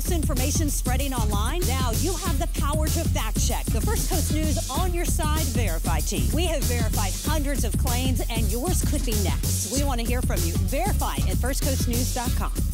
false information spreading online? Now you have the power to fact check. The First Coast News On Your Side Verify team. We have verified hundreds of claims, and yours could be next. We want to hear from you. Verify at firstcoastnews.com.